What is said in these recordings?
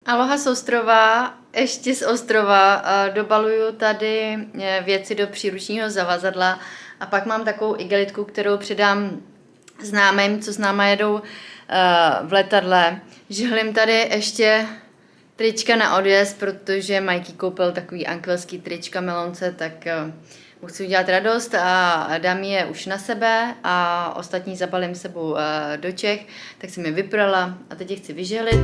Aloha z ostrova, ještě z ostrova, dobaluju tady věci do příručního zavazadla a pak mám takovou igelitku, kterou předám známým, co s náma jedou v letadle. Žehlím tady ještě trička na odjezd, protože Mikey koupil takový ankvelský trička melonce, tak mu chci udělat radost a dám je už na sebe a ostatní zabalím sebou do Čech, tak jsem je vyprala a teď je chci vyžehlit.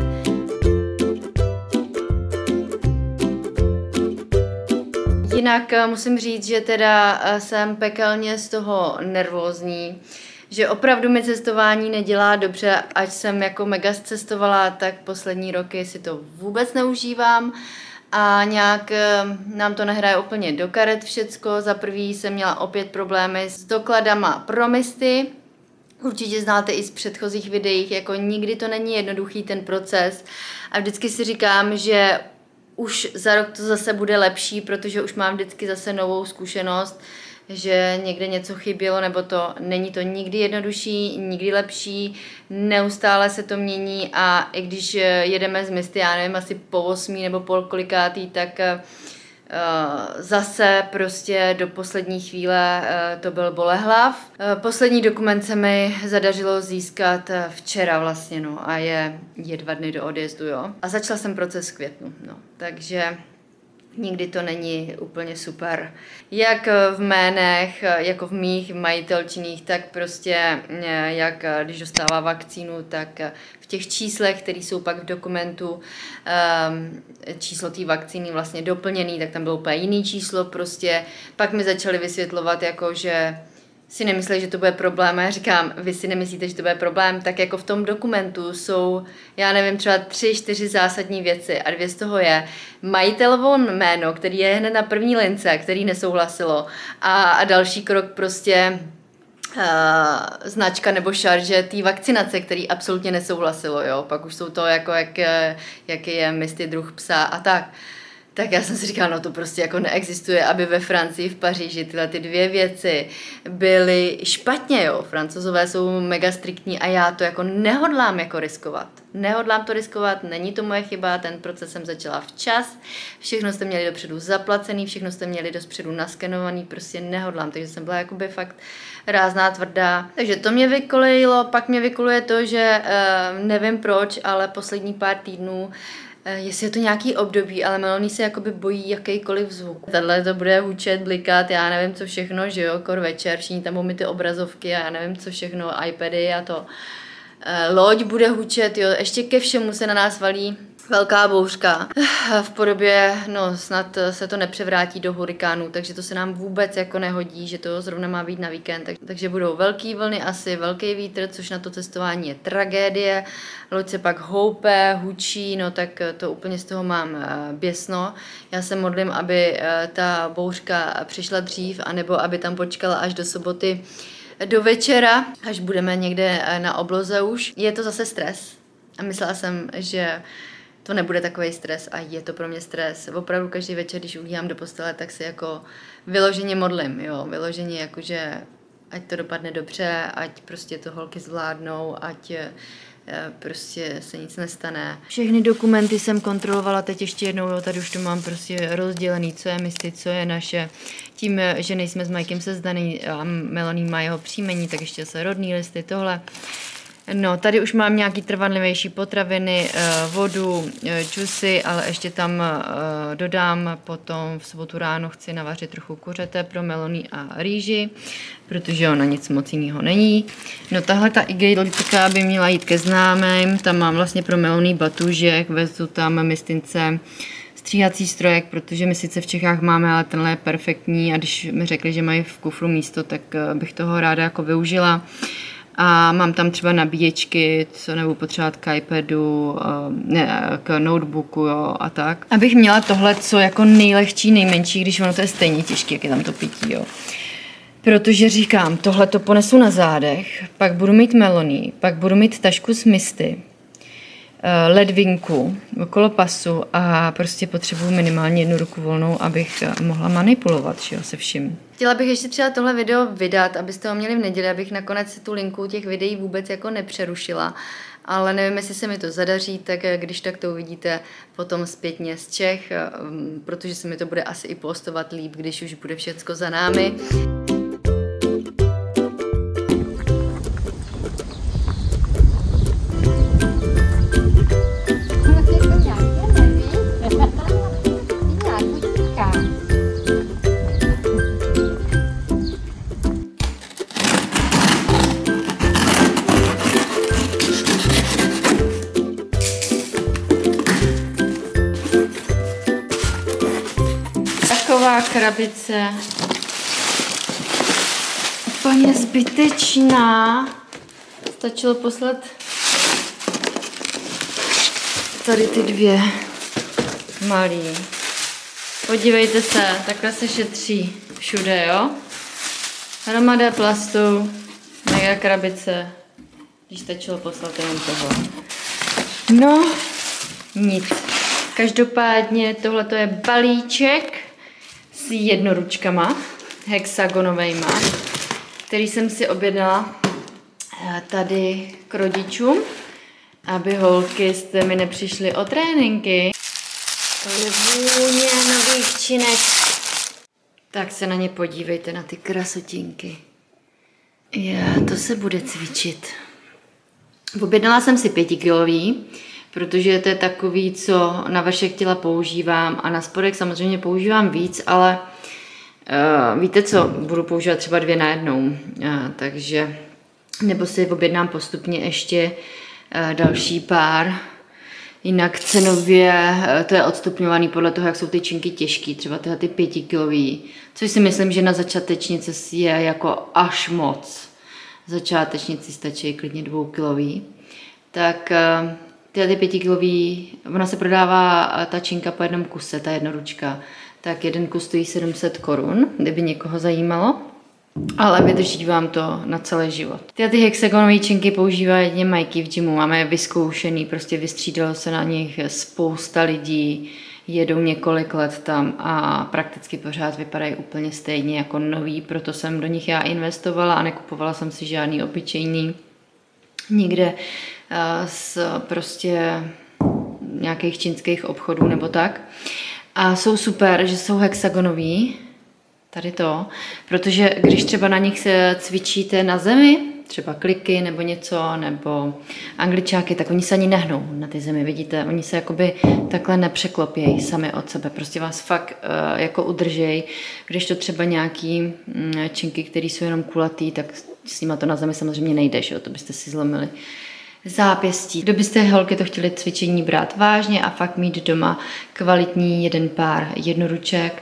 Jinak musím říct, že teda jsem pekelně z toho nervózní, že opravdu mi cestování nedělá dobře, ať jsem jako mega cestovala, tak poslední roky si to vůbec neužívám a nějak nám to nehraje úplně do karet všecko. Za prvý jsem měla opět problémy s dokladama pro misty. Určitě znáte i z předchozích videích, jako nikdy to není jednoduchý ten proces a vždycky si říkám, že už za rok to zase bude lepší, protože už mám vždycky zase novou zkušenost, že někde něco chybělo, nebo to není to nikdy jednodušší, nikdy lepší, neustále se to mění a i když jedeme z misty, já nevím, asi po 8. nebo po kolikátý, tak zase prostě do poslední chvíle to byl bolehlav. Poslední dokument se mi zadařilo získat včera vlastně, no, a je 2 dny do odjezdu, jo. A začala jsem proces v květnu, no, takže nikdy to není úplně super. Jak v jménech, jako v mých majitelčiných, tak prostě jak když dostává vakcínu, tak v těch číslech, které jsou pak v dokumentu, číslo té vakcíny vlastně doplněný, tak tam bylo úplně jiný číslo prostě. Pak mi začali vysvětlovat, jako že si nemysleli, že to bude problém. A já říkám, vy si nemyslíte, že to bude problém, tak jako v tom dokumentu jsou, já nevím, třeba 3-4 zásadní věci a 2 z toho je majitelovo jméno, který je hned na první lince, který nesouhlasilo a další krok prostě značka nebo šarže té vakcinace, který absolutně nesouhlasilo, jo. Pak už jsou to jako, jaký je misty druh psa a tak. Tak já jsem si říkala, no to prostě jako neexistuje, aby ve Francii, v Paříži tyhle ty 2 věci byly špatně, jo. Francouzové jsou mega striktní a já to jako nehodlám jako riskovat. Nehodlám to riskovat, není to moje chyba, ten proces jsem začala včas, všechno jste měli dopředu zaplacený, všechno jste měli dopředu naskenovaný, prostě nehodlám, takže jsem byla jakoby fakt rázná, tvrdá. Takže to mě vykolejilo, pak mě vykoluje to, že nevím proč, ale poslední pár týdnů jestli je to nějaký období, ale Melanie se jakoby bojí jakýkoliv zvuk. Tahle to bude hučet, blikat, já nevím co všechno, že jo, kor večer, všichni tam budou mít ty obrazovky a já nevím co všechno, iPady a to. Loď bude hučet, jo, ještě ke všemu se na nás valí velká bouřka v podobě, no snad se to nepřevrátí do hurikánu, takže to se nám vůbec jako nehodí, že to zrovna má být na víkend, takže budou velký vlny asi, velký vítr, což na to cestování je tragédie, loď se pak houpe, hučí, no tak to úplně z toho mám běsno. Já se modlím, aby ta bouřka přišla dřív, anebo aby tam počkala až do soboty do večera, až budeme někde na obloze už. Je to zase stres a myslela jsem, že to nebude takový stres a je to pro mě stres. Opravdu každý večer, když ulíhám do postele, tak se jako vyloženě modlím, jo, vyloženě jakože ať to dopadne dobře, ať prostě to holky zvládnou, ať prostě se nic nestane. Všechny dokumenty jsem kontrolovala teď ještě jednou, jo, tady už to mám prostě rozdělený, co je misty, co je naše. Tím, že nejsme s Mikem sezdaný a Melanie má jeho příjmení, tak ještě se rodný listy, tohle. No, tady už mám nějaký trvanlivější potraviny, vodu, džusy, ale ještě tam dodám potom v sobotu ráno chci navařit trochu kuřete pro Melanie a rýži, protože ona nic moc jiného není. No, tahle ta igelitka by měla jít ke známým, tam mám vlastně pro Melanie batůžek, vezu tam mistince stříhací strojek, protože my sice v Čechách máme, ale tenhle je perfektní a když mi řekli, že mají v kufru místo, tak bych toho ráda jako využila. A mám tam třeba nabíječky, co nebudu potřebovat k iPadu, k notebooku, jo, a tak. Abych měla tohle, co jako nejlehčí, nejmenší, když ono to je stejně těžké, jak je tam to pití, jo. Protože říkám, tohle to ponesu na zádech, pak budu mít Melanie, pak budu mít tašku s misty, ledvinku okolo pasu a prostě potřebuji minimálně 1 ruku volnou, abych mohla manipulovat, že jo, se vším. Chtěla bych ještě třeba tohle video vydat, abyste ho měli v neděli, abych nakonec tu linku těch videí vůbec jako nepřerušila ale nevím, jestli se mi to zadaří, tak když tak to uvidíte potom zpětně z Čech, protože se mi to bude asi i postovat líp, když už bude všecko za námi. Taková krabice, úplně zbytečná. Stačilo poslat tady ty dvě malý. Podívejte se, takhle se šetří všude, jo? Hromada plastu, mega krabice, když stačilo poslat jenom toho. No, nic. Každopádně tohle je balíček s jednoručkama, hexagonovejma, který jsem si objednala tady k rodičům, aby holky jste mi nepřišly o tréninky. To je vůně nových činek. Tak se na ně podívejte, na ty krasotinky. To se bude cvičit. Objednala jsem si 5kilový, protože to je takový, co na vršek těla používám a na spodek samozřejmě používám víc, ale víte co, budu používat třeba 2 najednou, takže nebo si objednám postupně ještě další pár. Jinak cenově to je odstupňovaný podle toho, jak jsou ty činky těžký, třeba tyhle ty 5kilový, což si myslím, že na začátečnice je jako až moc. Začátečnici stačí klidně 2kilový. Tak tyhle ty 5kilový, ona se prodává ta činka po jednom kuse, ta jednoručka, tak jeden kus stojí 700 korun, kdyby někoho zajímalo, ale vydrží vám to na celý život. Tyhle ty hexagonové činky používají jedně Majky v gymu, máme je vyzkoušený, prostě vystřídalo se na nich spousta lidí, jedou několik let tam a prakticky pořád vypadají úplně stejně jako nový, proto jsem do nich já investovala a nekupovala jsem si žádný obyčejný nikde z prostě nějakých čínských obchodů nebo tak. A jsou super, že jsou hexagonový, tady to, protože když třeba na nich se cvičíte na zemi, třeba kliky nebo něco, nebo angličáky, tak oni se ani nehnou na ty zemi, vidíte, oni se jakoby takhle nepřeklopějí sami od sebe, prostě vás fakt jako udržej, když to třeba nějaký činky, které jsou jenom kulatý, tak s nima to na zemi samozřejmě nejde, že jo? To byste si zlomili zápěstí. Kdybyste holky to chtěli cvičení brát vážně a fakt mít doma kvalitní jeden pár jednoruček,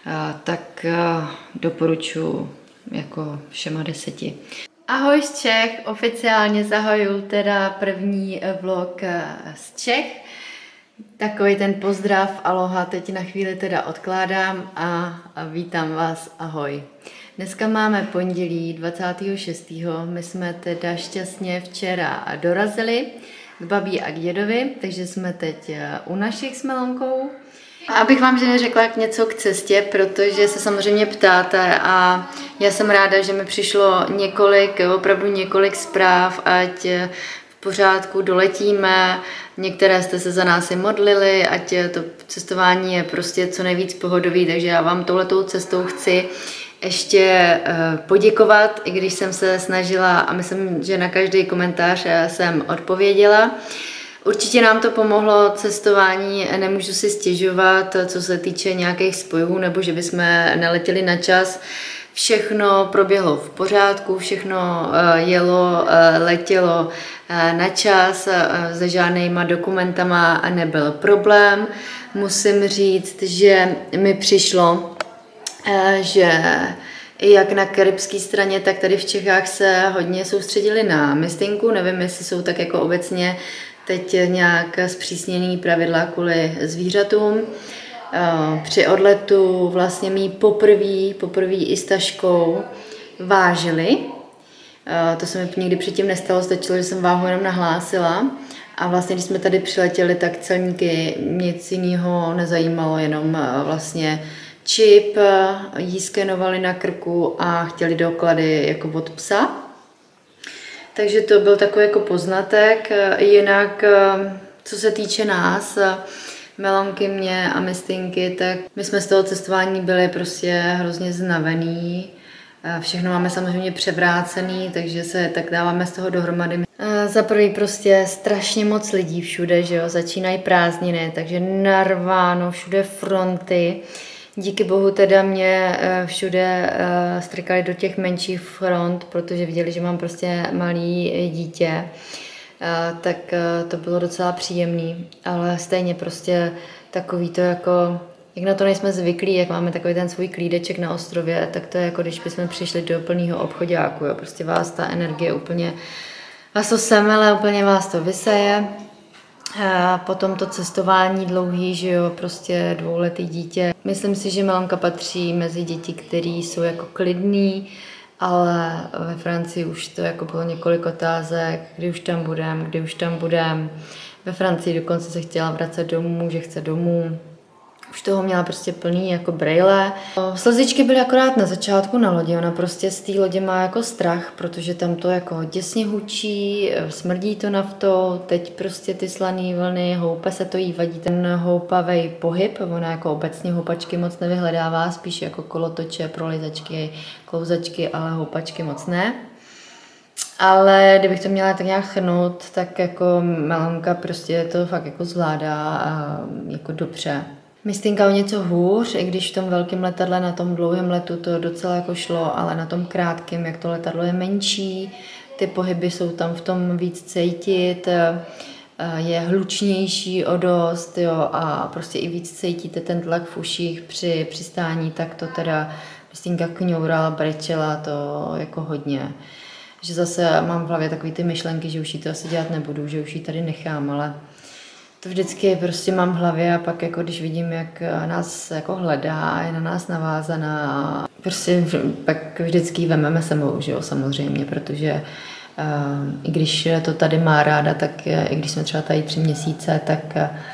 tak doporučuji jako všema 10. Ahoj z Čech, oficiálně zahajuju teda první vlog z Čech. Takový ten pozdrav, aloha, teď na chvíli teda odkládám a vítám vás, ahoj. Dneska máme pondělí 26. My jsme teda šťastně včera dorazili k babí a k dědovi, takže jsme teď u našich s Melonkou. Abych vám ženy řekla něco k cestě, protože se samozřejmě ptáte a já jsem ráda, že mi přišlo opravdu několik zpráv, ať v pořádku doletíme, některé jste se za nás i modlili, ať to cestování je prostě co nejvíc pohodový, takže já vám touhletou cestou chci ještě poděkovat, i když jsem se snažila a myslím, že na každý komentář jsem odpověděla. Určitě nám to pomohlo cestování, nemůžu si stěžovat, co se týče nějakých spojů, nebo že bychom neletěli na čas. Všechno proběhlo v pořádku, všechno letělo na čas, se žádnýma dokumentama nebyl problém. Musím říct, že mi přišlo, že i jak na karibské straně, tak tady v Čechách se hodně soustředili na mistinku. Nevím, jestli jsou tak jako obecně teď nějak zpřísněný pravidla kvůli zvířatům. Při odletu vlastně mý poprvé i s taškou vážili. To se mi nikdy předtím nestalo, stačilo, že jsem váhu jenom nahlásila. A vlastně, když jsme tady přiletěli, tak celníky nic jiného nezajímalo, jenom vlastně čip jí skenovali na krku a chtěli doklady jako od psa. Takže to byl takový jako poznatek. Jinak, co se týče nás, Melonky, mě a Mistinky, tak my jsme z toho cestování byli prostě hrozně znavený. Všechno máme samozřejmě převrácený, takže se tak dáváme z toho dohromady. Za prvý prostě strašně moc lidí všude, že jo, začínají prázdniny, takže narváno, všude fronty. Díky bohu teda mě všude strkali do těch menších front, protože viděli, že mám prostě malý dítě. Tak to bylo docela příjemný, ale stejně prostě takový to jako, jak na to nejsme zvyklí, jak máme takový ten svůj klídeček na ostrově, tak to je jako když bychom přišli do plného obchodáku, jo. Prostě vás ta energie úplně, vás to semele, úplně vás to vyseje. A potom to cestování dlouhý, že jo, prostě dvouletý dítě. Myslím si, že Melonka patří mezi děti, které jsou jako klidný, ale ve Francii už to jako bylo několik otázek, kdy už tam budem. Ve Francii dokonce se chtěla vracet domů, že chce domů. Už toho měla prostě plný jako brejle. Slzičky byly akorát na začátku na lodi, ona prostě z té lodě má jako strach, protože tam to jako děsně hučí, smrdí to naftou, teď prostě ty slaný vlny, houpe se to jí vadí, ten houpavej pohyb, ona jako obecně houpačky moc nevyhledává, spíš jako kolotoče, prolizačky, klouzačky, ale houpačky moc ne. Ale kdybych to měla tak nějak shrnout, tak jako Melonka prostě to fakt jako zvládá jako dobře. Mistinka o něco hůř, i když v tom velkém letadle, na tom dlouhém letu to docela jako šlo, ale na tom krátkém, jak to letadlo je menší, ty pohyby jsou tam v tom víc cítit, je hlučnější o dost, jo, a prostě i víc cítíte ten tlak v uších při přistání, tak to teda Mistinka kňourala, brečela to jako hodně. Že zase mám v hlavě takový ty myšlenky, že už jí to asi dělat nebudu, že už ji tady nechám, ale to vždycky prostě mám v hlavě a pak jako když vidím, jak nás jako hledá, je na nás navázaná, prostě pak vždycky vememe sebou, že jo, samozřejmě, protože i když to tady má ráda, tak i když jsme třeba tady 3 měsíce, tak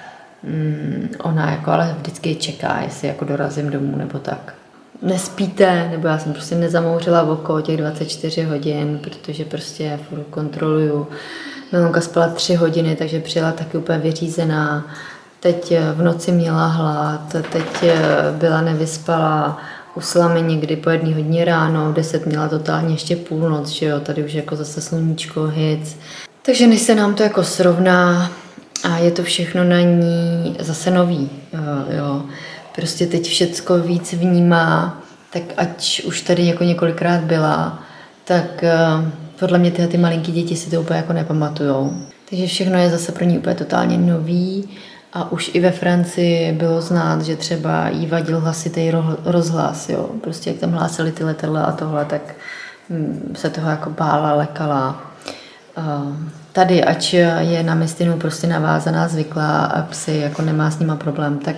ona jako ale vždycky čeká, jestli jako dorazím domů nebo tak. Nespíte, nebo já jsem prostě nezamouřila oko těch 24 hodin, protože prostě furt kontroluju. Melonka spala 3 hodiny, takže přijela taky úplně vyřízená. Teď v noci měla hlad, teď byla nevyspalá, usla mi někdy po 1 hodině ráno, v 10 měla totálně ještě půlnoc, že jo, tady už jako zase sluníčko, hic. Takže než se nám to jako srovná a je to všechno na ní zase nový, jo. Prostě teď všecko víc vnímá, tak ať už tady jako několikrát byla, tak podle mě ty malinký děti si to úplně jako nepamatujou. Takže všechno je zase pro ní úplně totálně nový a už i ve Francii bylo znát, že třeba jí vadil hlasitý rozhlas, jo. Prostě jak tam hlásili ty letadla a tohle, tak se toho jako bála, lekala. Tady, ač je na Mistinu prostě navázaná, zvyklá a psy jako nemá s nima problém, tak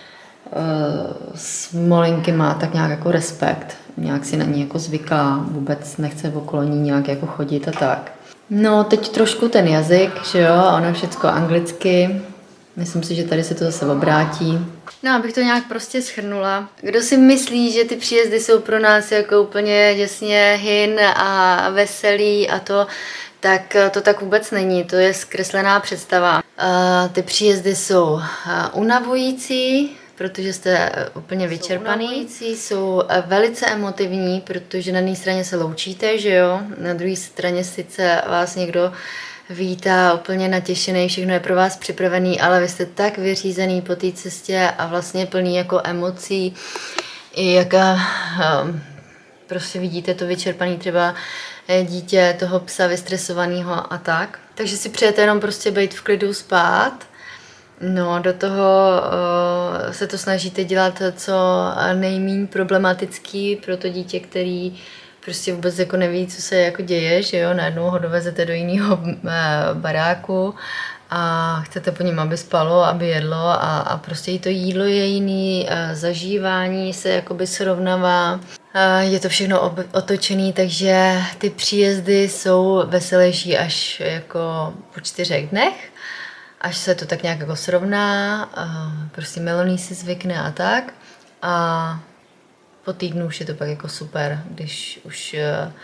Smolinky má tak nějak jako respekt, nějak si na ní jako zvyká, vůbec nechce okolo ní nějak jako chodit a tak. No teď trošku ten jazyk, že jo, ona všecko anglicky, myslím si, že tady se to zase obrátí. No, abych to nějak prostě shrnula. Kdo si myslí, že ty příjezdy jsou pro nás jako úplně děsně hin a veselý a to, tak to tak vůbec není, to je zkreslená představa. Ty příjezdy jsou unavující, protože jste úplně vyčerpaný. Jsou velice emotivní, protože na jedné straně se loučíte, že jo, na druhé straně sice vás někdo vítá úplně natěšený, všechno je pro vás připravený, ale vy jste tak vyřízený po té cestě a vlastně plný jako emocí, i jaká prostě vidíte to vyčerpaný třeba dítě, toho psa vystresovaného a tak. Takže si přejete jenom prostě být v klidu spát. No, do toho se to snažíte dělat co nejméně problematický pro to dítě, který prostě vůbec jako neví, co se jako děje, že jo, najednou ho dovezete do jiného baráku a chcete po něm, aby spalo, aby jedlo a prostě i to jídlo je jiný, zažívání se jakoby srovnává, je to všechno otočený, takže ty příjezdy jsou veselější až jako po 4 dnech, až se to tak nějak jako srovná, prostě Meloný si zvykne a tak a po týdnu už je to pak jako super, když už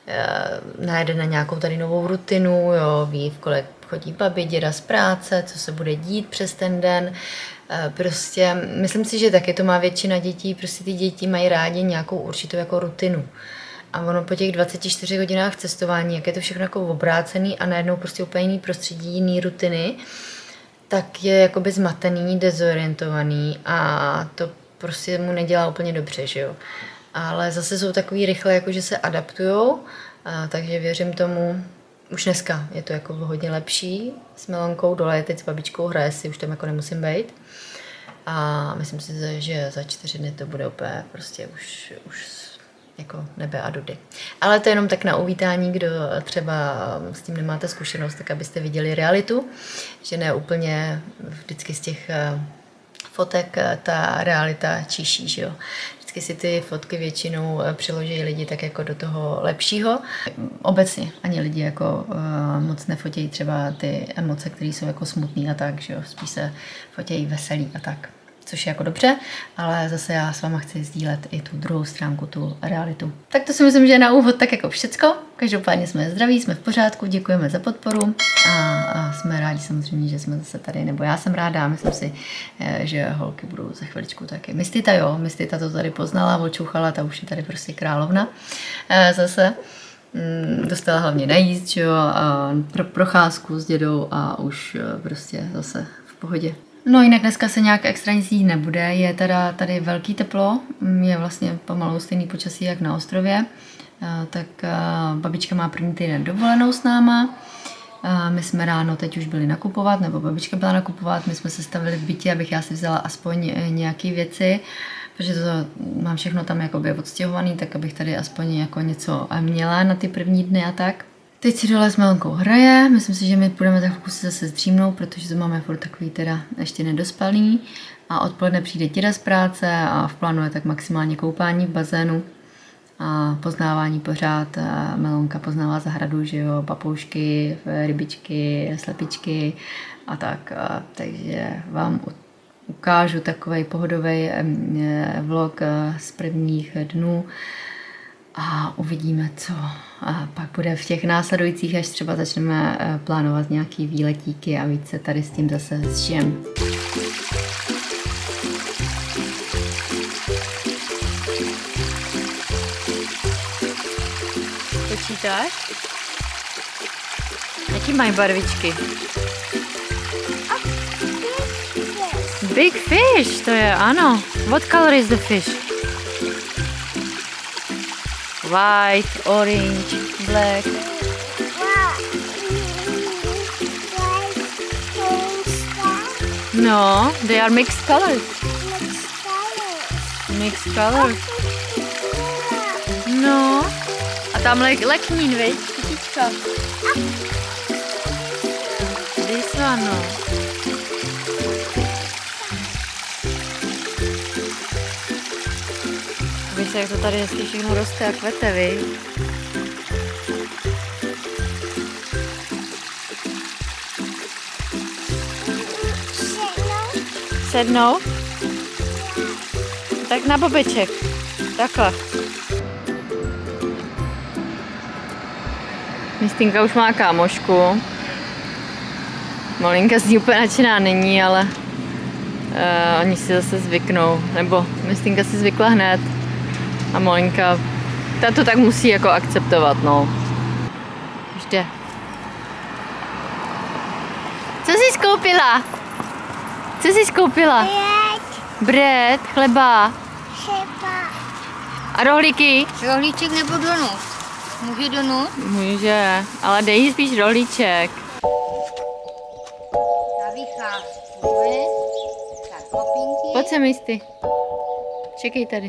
najde na nějakou tady novou rutinu, jo, ví, v kolik chodí babi, děda z práce, co se bude dít přes ten den. Prostě myslím si, že taky to má většina dětí, prostě ty děti mají rádi nějakou určitou jako rutinu. A ono po těch 24 hodinách cestování, jak je to všechno jako obrácený a najednou prostě úplně jiný prostředí, jiný rutiny, tak je jakoby zmatený, dezorientovaný a to prostě mu nedělá úplně dobře, že jo. Ale zase jsou takový rychle, jako že se adaptujou, takže věřím tomu, už dneska je to jako hodně lepší. S Melonkou dole je teď s babičkou, hraje si, už tam jako nemusím být. A myslím si, že za 4 dny to bude úplně prostě už jako nebe a dudy. Ale to je jenom tak na uvítání, kdo třeba s tím nemáte zkušenost, tak abyste viděli realitu, že ne úplně vždycky z těch fotek ta realita číší, že jo. Vždycky si ty fotky většinou přiloží lidi tak jako do toho lepšího. Obecně ani lidi jako moc nefotějí třeba ty emoce, které jsou jako smutný a tak, že jo. Spíš se fotějí veselí a tak. Což je jako dobře, ale zase já s váma chci sdílet i tu druhou stránku, tu realitu. Tak to si myslím, že je na úvod tak jako všecko. Každopádně jsme zdraví, jsme v pořádku, děkujeme za podporu a jsme rádi samozřejmě, že jsme zase tady, nebo já jsem ráda a myslím si, že holky budou za chviličku taky. Mistita to tady poznala, očuchala, ta už je tady prostě královna zase. Dostala hlavně najíst, že jo, pro procházku s dědou a už prostě zase v pohodě. No jinak dneska se nějak extra nic dít nebude, je teda tady velký teplo, je vlastně pomalu stejný počasí jak na ostrově, tak babička má první týden dovolenou s náma, my jsme ráno teď už byli nakupovat, nebo babička byla nakupovat, my jsme se stavili v bytě, abych já si vzala aspoň nějaké věci, protože to mám všechno tam jakoby odstěhovaný, tak abych tady aspoň jako něco měla na ty první dny a tak. Teď si dole s Melonkou hraje, myslím si, že my půjdeme tak v kuse zase zdřímnout, protože to máme furt takový teda ještě nedospalý a odpoledne přijde děda z práce a v plánu je tak maximálně koupání v bazénu a poznávání pořád. Melonka poznává zahradu, že jo, papoušky, rybičky, slepičky a tak. Takže vám ukážu takovej pohodový vlog z prvních dnů. A uvidíme, co a pak bude v těch následujících, až třeba začneme plánovat nějaký výletíky a víc se tady s tím zase zžijem. Počítáš? Jaký mají barvičky? Big fish, to je, ano. What color is the fish? White, orange, black. No, they are mixed colors. Mixed colors. No. A tam leknín, viď? Kytička. This one, no. Víš, jak to tady hezky všechno roste a kvete, vy? Sednou? Tak na bobeček. Takhle. Mistinka už má kámošku. Malinka z ní úplně nadšená není, ale oni si zase zvyknou. Nebo Mistinka si zvykla hned. A Molinka, ta to tak musí jako akceptovat, no. Už jde. Co jsi skoupila? Co jsi skoupila? Bread, chleba. A rohlíky? Rohlíček nebo donut? Může donut? Může, ale dej jí spíš rohlíček. Já vycházím. Tak, kopinky. Pojď sem, Misty. Čekej tady.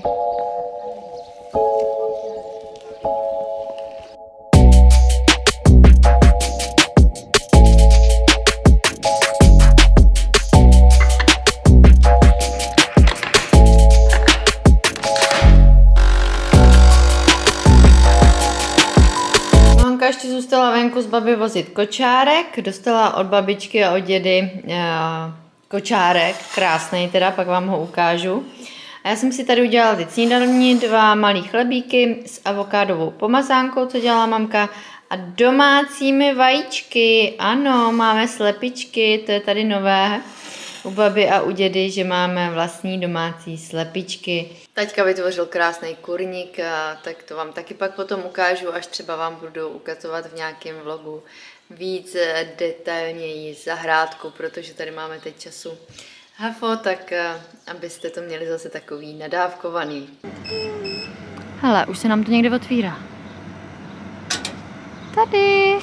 Ještě zůstala venku z babi vozit kočárek, dostala od babičky a od dědy kočárek, krásný teda, pak vám ho ukážu. A já jsem si tady udělala teď snídaní, 2 malý chlebíky s avokádovou pomazánkou, co dělala mamka, a domácími vajíčky. Ano, máme slepičky, to je tady nové u baby a u dědy, že máme vlastní domácí slepičky. Taťka vytvořil krásný kurník, tak to vám taky pak potom ukážu, až třeba vám budu ukazovat v nějakém vlogu víc detailněji zahrádku, protože tady máme teď času hafo, tak abyste to měli zase takový nadávkovaný. Hele, už se nám to někde otvírá. Tady.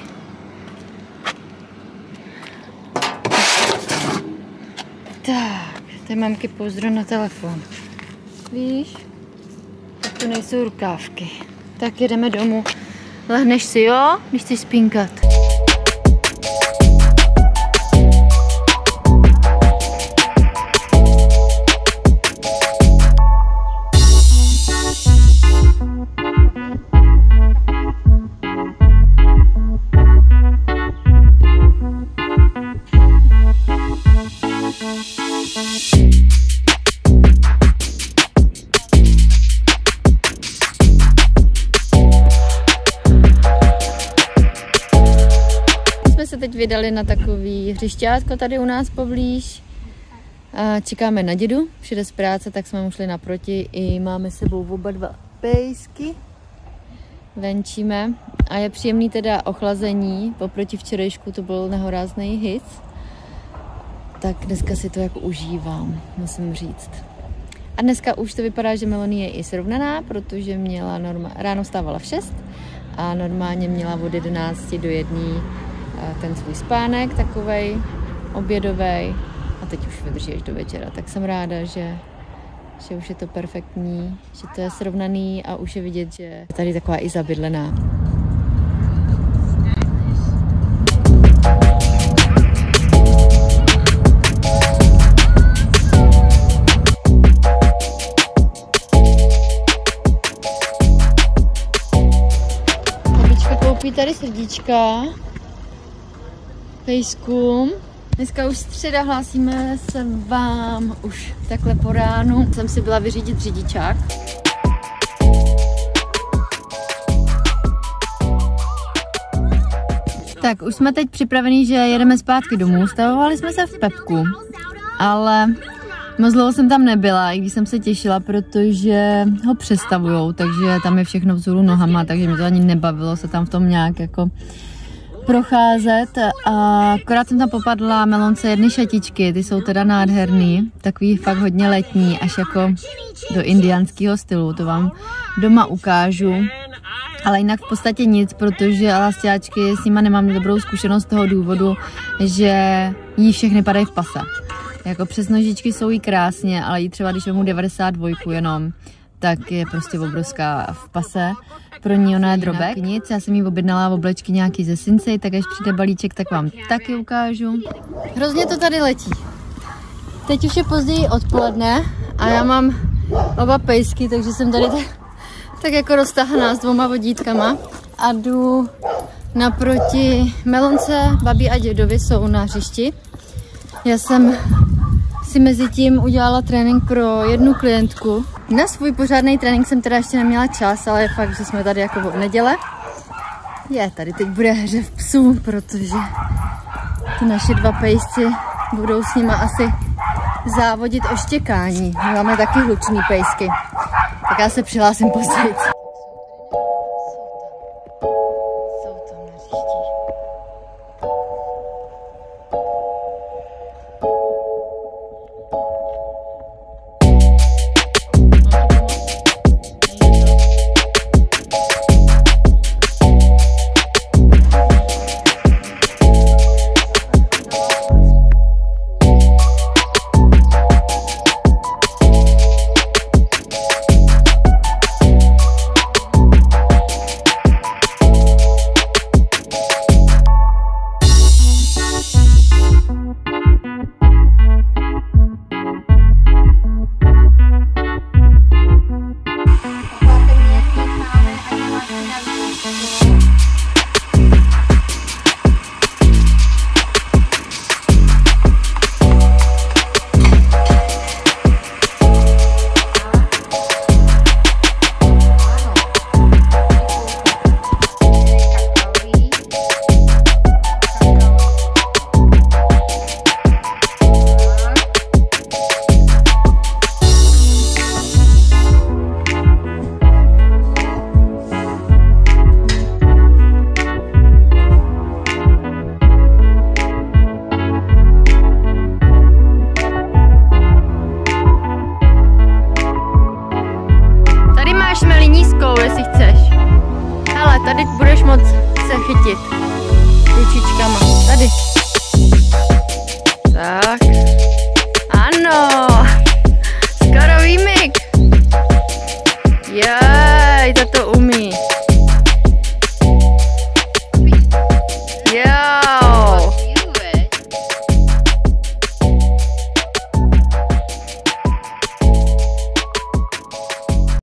Tak, tady mamky pouzdro na telefon. Víš? Tak to nejsou rukávky. Tak jedeme domů. Lehneš si, jo? Když chceš spínkat. Se teď vydali na takový hřišťátko tady u nás poblíž. Čekáme na dědu, přijde z práce, tak jsme mu šli naproti i máme s sebou oba 2 pejsky. Venčíme a je příjemný teda ochlazení, oproti včerejšku to byl nehorázný hit. Tak dneska si to jako užívám, musím říct. A dneska už to vypadá, že Melonie je i srovnaná, protože měla ráno vstávala v 6 a normálně měla od 11 do 1 ten svůj spánek, takovej obědovej, a teď už vydrží až do večera. Tak jsem ráda, že už je to perfektní, že to je srovnaný a už je vidět, že je tady taková i zabydlená. Babička koupí tady srdíčka pejskům. Dneska už středa, hlásíme se vám už takhle po ránu. Jsem si byla vyřídit řidičák. Tak už jsme teď připraveni, že jedeme zpátky domů. Stavovali jsme se v Pepku, ale moc dlouho jsem tam nebyla, i když jsem se těšila, protože ho přestavujou, takže tam je všechno vzhůru nohama, takže mi to ani nebavilo se tam v tom nějak jako procházet. A akorát jsem tam popadla Melonce jedny šatičky, ty jsou teda nádherný, takový fakt hodně letní, až jako do indiánského stylu, to vám doma ukážu. Ale jinak v podstatě nic, protože elastiáčky s nima nemám dobrou zkušenost z toho důvodu, že jí všechny padají v pase. Jako přes nožičky jsou jí krásně, ale jí třeba když vemu 92 jenom, tak je prostě obrovská v pase. Pro ní ona je drobek. Nic, já jsem jí objednala oblečky nějaký ze Sinsei, tak až přijde balíček, tak vám taky ukážu. Hrozně to tady letí. Teď už je později odpoledne a já mám oba pejsky, takže jsem tady tak jako roztahaná s 2 vodítkama a jdu naproti Melonce, babi a dědovi jsou na hřišti. Já jsem si mezi tím udělala trénink pro jednu klientku. Na svůj pořádný trénink jsem teda ještě neměla čas, ale je fakt, že jsme tady jako v neděle. Tady teď bude hřev psů, protože ty naše 2 pejsci budou s nima asi závodit o štěkání. Máme taky hlučný pejsky. Tak já se přihlásím později. ručičkama. Tady. Tak. Ano.